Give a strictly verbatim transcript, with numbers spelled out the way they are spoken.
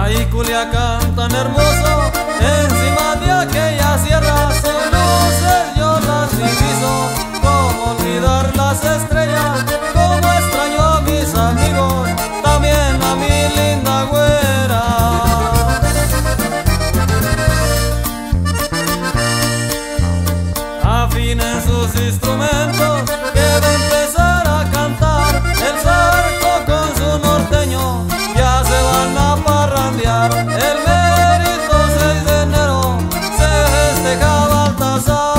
Ay, Culiacán tan hermoso, encima de aquella sierra, sus luces yo las diviso. Cómo olvidar las estrellas, cómo extraño a mis amigos, también a mi linda güera. Afinen sus instrumentos, que va a empezar a cantar el Zarco con su norteño, ya se van a parrandear. El mérito seis de enero se festeja Baltasar.